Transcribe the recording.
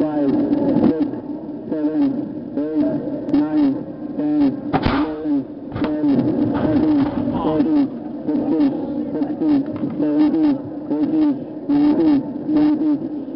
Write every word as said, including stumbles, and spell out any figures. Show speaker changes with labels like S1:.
S1: five, six, seven, eight, nine, ten, eleven, twelve, thirteen, fourteen, fifteen, sixteen, seventeen, eighteen, nineteen, twenty,